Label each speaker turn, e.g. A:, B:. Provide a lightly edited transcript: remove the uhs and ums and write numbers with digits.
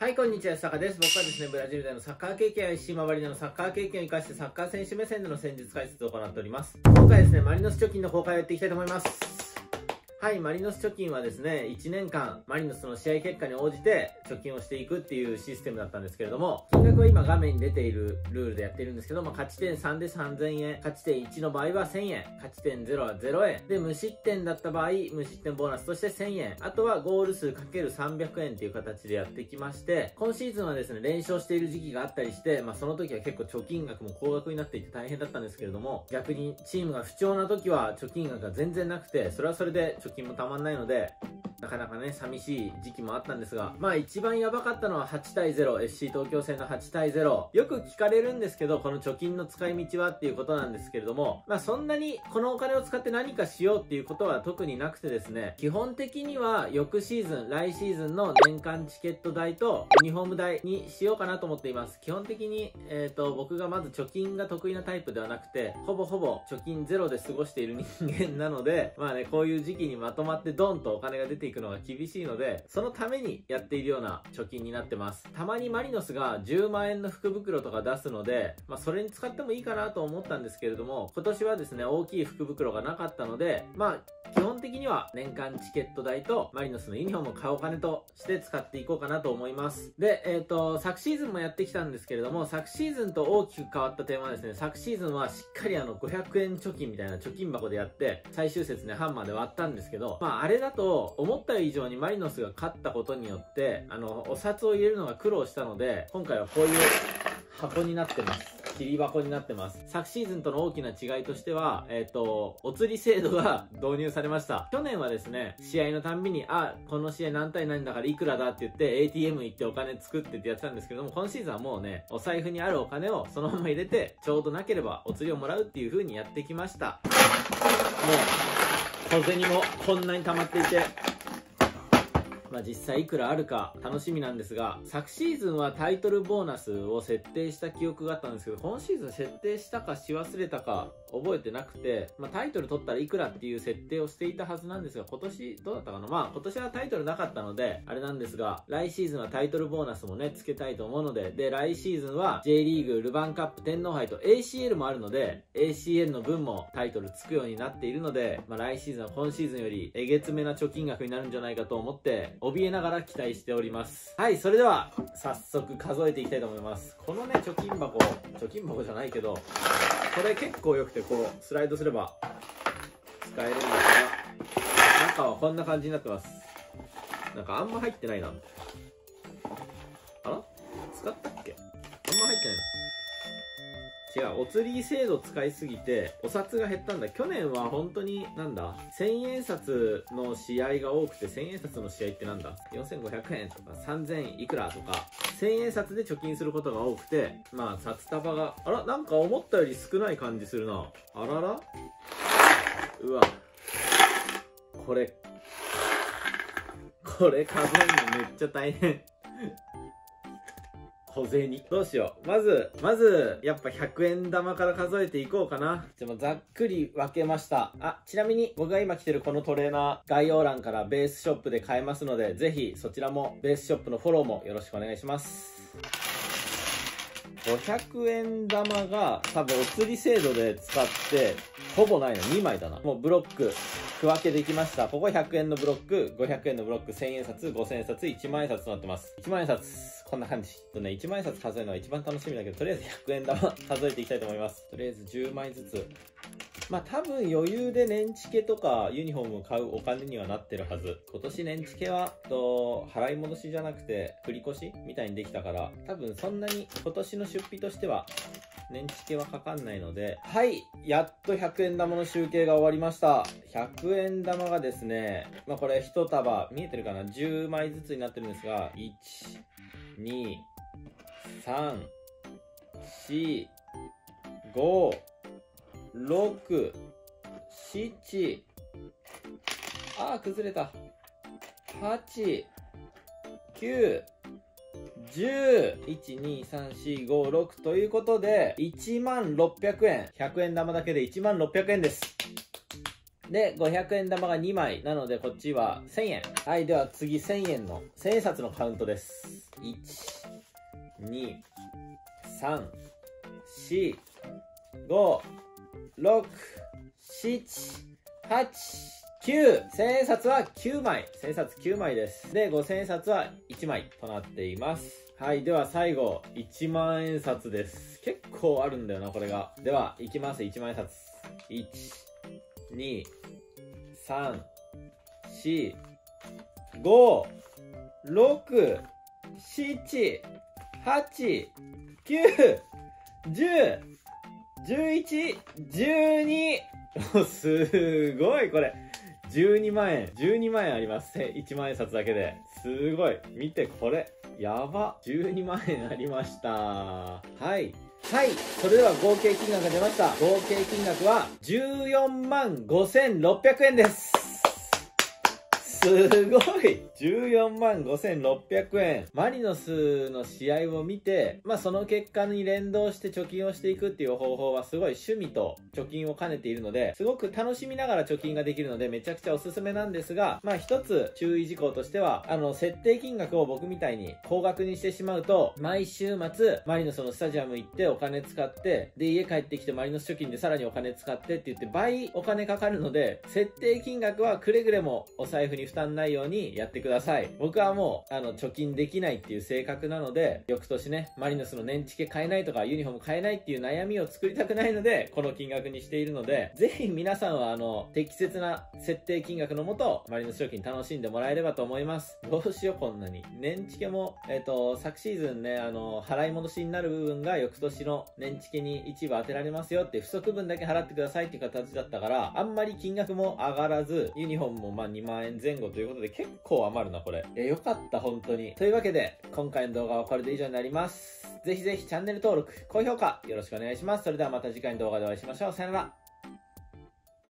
A: はい、こんにちは、安坂です。僕はですね、ブラジルでのサッカー経験や石周りでのサッカー経験を生かしてサッカー選手目線での戦術解説を行っております。今回ですね、マリノス貯金の公開をやっていきたいと思います。はい、マリノス貯金はですね、1年間、マリノスの試合結果に応じて貯金をしていくっていうシステムだったんですけれども、金額は今画面に出ているルールでやっているんですけども、勝ち点3で3000円、勝ち点1の場合は1000円、勝ち点0は0円、で、無失点だった場合、無失点ボーナスとして1000円、あとはゴール数 ×300 円っていう形でやってきまして、今シーズンはですね、連勝している時期があったりして、その時は結構貯金額も高額になっていて大変だったんですけれども、逆にチームが不調な時は貯金額が全然なくて、それはそれで貯金もたまんないので、なかなかね、寂しい時期もあったんですが、一番やばかったのは8対0、FC 東京戦の8対0。よく聞かれるんですけど、この貯金の使い道はっていうことなんですけれども、そんなにこのお金を使って何かしようっていうことは特になくてですね、基本的には翌シーズン、来シーズンの年間チケット代とユニフォーム代にしようかなと思っています。基本的に、僕がまず貯金が得意なタイプではなくて、ほぼほぼ貯金ゼロで過ごしている人間なので、こういう時期にまとまってドンとお金が出ていくのが厳しいので、そのためにやっているような貯金になってます。たまにマリノスが10万円の福袋とか出すので、それに使ってもいいかなと思ったんですけれども、今年はですね、大きい福袋がなかったので、基本的には年間チケット代とマリノスのユニフォームを買うお金として使っていこうかなと思います。で、昨シーズンもやってきたんですけれども、昨シーズンと大きく変わった点はですね、昨シーズンはしっかり500円貯金みたいな貯金箱でやって、最終節ね、ハンマーで割ったんですけど、あれだと思った以上にマリノスが勝ったことによって、お札を入れるのが苦労したので、今回はこういう箱になってます。切り箱になってます。昨シーズンとの大きな違いとしては、お釣り制度が導入されました。去年はですね、試合のたんびに、この試合何対何だからいくらだって言って、ATM 行ってお金作ってってやってたんですけども、今シーズンはもうね、お財布にあるお金をそのまま入れて、ちょうどなければお釣りをもらうっていう風にやってきました。もう、小銭もこんなに溜まっていて、実際いくらあるか楽しみなんですが、昨シーズンはタイトルボーナスを設定した記憶があったんですけど、今シーズン設定したかし忘れたか覚えてなくて、タイトル取ったらいくらっていう設定をしていたはずなんですが、今年どうだったかな。今年はタイトルなかったのであれなんですが、来シーズンはタイトルボーナスもねつけたいと思うので、来シーズンは J リーグ、ルヴァンカップ、天皇杯と ACL もあるので、 ACL の分もタイトルつくようになっているので、来シーズンは今シーズンよりえげつめな貯金額になるんじゃないかと思って怯えながら期待しております。はい、それでは早速数えていきたいと思います。このね貯金箱じゃないけど、これ結構良くて、こうスライドすれば使えるんですが、中はこんな感じになってます。なんかあんま入ってないな。あら、使ったっけ？あんま入ってないな。違う、お釣り制度使いすぎてお札が減ったんだ。去年は本当に1000円札の試合が多くて、1000円札の試合って4500円とか3000いくらとか1000円札で貯金することが多くて、札束がなんか思ったより少ない感じするな。あらら、うわ、これ数えるのめっちゃ大変。小銭どうしよう。まずやっぱ100円玉から数えていこうかな。じゃあざっくり分けました。ちなみに僕が今着てるこのトレーナー、概要欄からベースショップで買えますので、ぜひそちらもベースショップのフォローもよろしくお願いします。500円玉が多分お釣り制度で使ってほぼないの、2枚だな。もうブロック区分けできました。ここ100円のブロック、500円のブロック、1000円札、5000円札、1万円札となってます。1万円札こんな感じ1万円札数えるのが一番楽しみだけど、とりあえず100円玉数えていきたいと思います。とりあえず10枚ずつ。多分余裕で年チケとかユニフォームを買うお金にはなってるはず。今年年チケは払い戻しじゃなくて繰り越しみたいにできたから、多分そんなに今年の出費としては年チケはかかんないので、はい、やっと100円玉の集計が終わりました。100円玉がですね、これ1束見えてるかな、10枚ずつになってるんですが、1、2、3、4、5、6、7、崩れた。8、9、10、1、2、3、4、5、6ということで、1600円。100円玉だけで1600円です。で、500円玉が2枚。なので、こっちは1000円。はい、では次1000円札のカウントです。 1、2、3、4、5、6、7、8、9。1000円札は9枚。1000円札9枚です。で、5000円札は1枚となっています。はい。では最後、1万円札です。結構あるんだよな、これが。では、いきます。1万円札。1、2、3、4、5、6、7、8、9、10、11、12。すごい、これ。12万円。12万円あります。1万円札だけで。すごい。見て、これ。やば。12万円ありました。はい。はい。それでは合計金額が出ました。合計金額は14万5600円です。すごい !14万5600円。マリノスの試合を見て、その結果に連動して貯金をしていくっていう方法はすごい趣味と貯金を兼ねているので、すごく楽しみながら貯金ができるのでめちゃくちゃおすすめなんですが、一つ注意事項としては、設定金額を僕みたいに高額にしてしまうと、毎週末、マリノスのスタジアム行ってお金使って、で、家帰ってきてマリノス貯金でさらにお金使ってって言って倍お金かかるので、設定金額はくれぐれもお財布に負担ないようにやってください。僕はもう貯金できないっていう性格なので、翌年ねマリノスの年チケ買えないとかユニフォーム買えないっていう悩みを作りたくないので、この金額にしているので、ぜひ皆さんは適切な設定金額のもとマリノス貯金楽しんでもらえればと思います。どうしようこんなに。年チケも昨シーズンね払い戻しになる部分が翌年の年チケに一部当てられますよって不足分だけ払ってくださいっていう形だったから、あんまり金額も上がらず、ユニフォームも2万円前後ということで結構余るなこれ。よかった本当に。というわけで今回の動画はこれで以上になります。ぜひぜひチャンネル登録、高評価よろしくお願いします。それではまた次回の動画でお会いしましょう。さよなら。